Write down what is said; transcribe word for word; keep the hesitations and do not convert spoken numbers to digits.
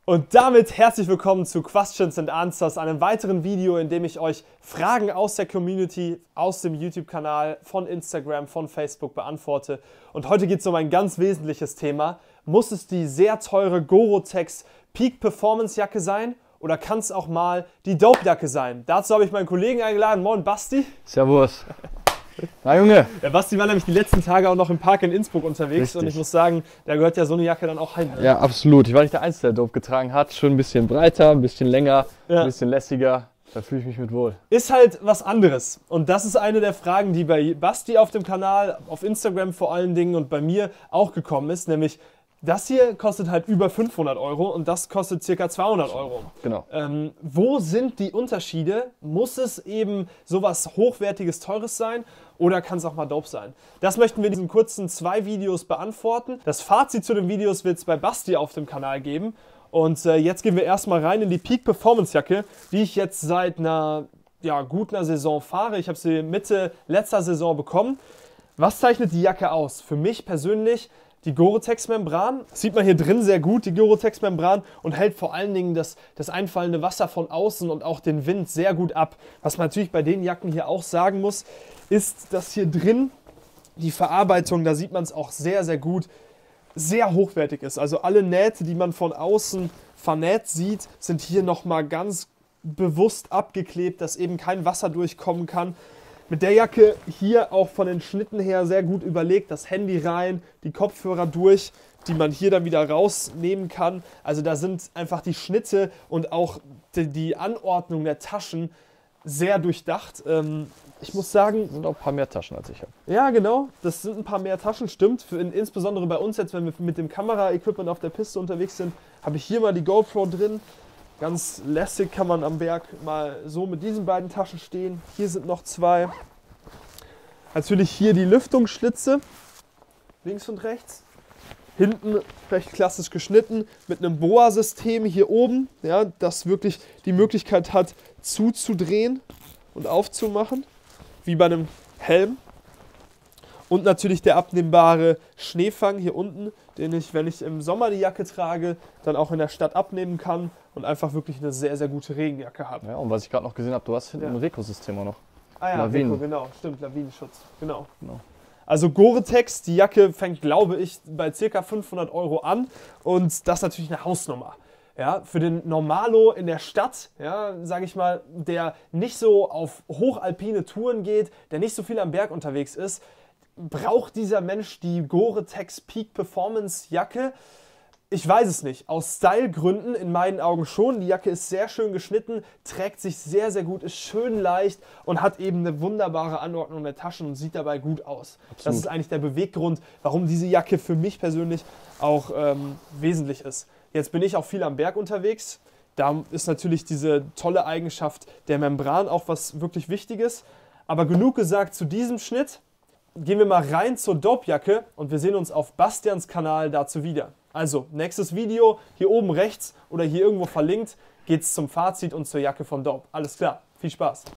Und damit herzlich willkommen zu Questions and Answers, einem weiteren Video, in dem ich euch Fragen aus der Community, aus dem YouTube-Kanal, von Instagram, von Facebook beantworte. Und heute geht es um ein ganz wesentliches Thema. Muss es die sehr teure Gore-Tex Peak Performance Jacke sein oder kann es auch mal die Dope-Jacke sein? Dazu habe ich meinen Kollegen eingeladen. Moin Basti. Servus. Na Junge. Der Basti war nämlich die letzten Tage auch noch im Park in Innsbruck unterwegs. Richtig. Und ich muss sagen, da gehört ja so eine Jacke dann auch heim. Ja, absolut. Ich war nicht der Einzige, der Dope getragen hat. Schon ein bisschen breiter, ein bisschen länger, Ja. ein bisschen lässiger. Da fühle ich mich mit wohl. Ist halt was anderes. Und das ist eine der Fragen, die bei Basti auf dem Kanal, auf Instagram vor allen Dingen und bei mir auch gekommen ist. Nämlich, das hier kostet halt über fünfhundert Euro und das kostet ca. zweihundert Euro. Genau. Ähm, wo sind die Unterschiede? Muss es eben sowas Hochwertiges, Teures sein oder kann es auch mal Dope sein? Das möchten wir in diesen kurzen zwei Videos beantworten. Das Fazit zu den Videos wird es bei Basti auf dem Kanal geben. Und äh, jetzt gehen wir erstmal rein in die Peak Performance Jacke, die ich jetzt seit einer ja, gut einer Saison fahre. Ich habe sie Mitte letzter Saison bekommen. Was zeichnet die Jacke aus? Für mich persönlich die Gore-Tex-Membran. Sieht man hier drin sehr gut, die Gore-Tex-Membran, und hält vor allen Dingen das, das einfallende Wasser von außen und auch den Wind sehr gut ab. Was man natürlich bei den Jacken hier auch sagen muss, ist, dass hier drin die Verarbeitung, da sieht man es auch sehr, sehr gut, sehr hochwertig ist. Also alle Nähte, die man von außen vernäht sieht, sind hier nochmal ganz bewusst abgeklebt, dass eben kein Wasser durchkommen kann. Mit der Jacke hier auch von den Schnitten her sehr gut überlegt, das Handy rein, die Kopfhörer durch, die man hier dann wieder rausnehmen kann. Also da sind einfach die Schnitte und auch die, die Anordnung der Taschen sehr durchdacht. Ähm, ich muss sagen, Sind auch ein paar mehr Taschen als ich habe. ja genau, das sind ein paar mehr Taschen, stimmt. Für, in, insbesondere bei uns jetzt, wenn wir mit dem Kamera-Equipment auf der Piste unterwegs sind, habe ich hier mal die GoPro drin. Ganz lässig kann man am Berg mal so mit diesen beiden Taschen stehen. Hier sind noch zwei. Natürlich hier die Lüftungsschlitze, links und rechts. Hinten recht klassisch geschnitten mit einem Boa-System hier oben, ja, das wirklich die Möglichkeit hat zuzudrehen und aufzumachen, wie bei einem Helm. Und natürlich der abnehmbare Schneefang hier unten, den ich, wenn ich im Sommer die Jacke trage, dann auch in der Stadt abnehmen kann und einfach wirklich eine sehr, sehr gute Regenjacke habe. Ja, und was ich gerade noch gesehen habe, du hast hinten Ja. ein Rekosystem auch noch. Ah ja, Lawinen. Rico, genau, stimmt, Lawinenschutz, genau. Genau. Also Gore-Tex, die Jacke fängt, glaube ich, bei ca. fünfhundert Euro an und das ist natürlich eine Hausnummer. Ja, für den Normalo in der Stadt, ja, sage ich mal, der nicht so auf hochalpine Touren geht, der nicht so viel am Berg unterwegs ist, braucht dieser Mensch die Gore-Tex Peak Performance Jacke? Ich weiß es nicht. Aus Stylegründen in meinen Augen schon. Die Jacke ist sehr schön geschnitten, trägt sich sehr, sehr gut, ist schön leicht und hat eben eine wunderbare Anordnung der Taschen und sieht dabei gut aus. Absolut. Das ist eigentlich der Beweggrund, warum diese Jacke für mich persönlich auch ähm, wesentlich ist. Jetzt bin ich auch viel am Berg unterwegs. Da ist natürlich diese tolle Eigenschaft der Membran auch was wirklich Wichtiges. Aber genug gesagt zu diesem Schnitt. Gehen wir mal rein zur Dope-Jacke und wir sehen uns auf Bastians Kanal dazu wieder. Also, nächstes Video, hier oben rechts oder hier irgendwo verlinkt, geht es zum Fazit und zur Jacke von Dope. Alles klar, viel Spaß!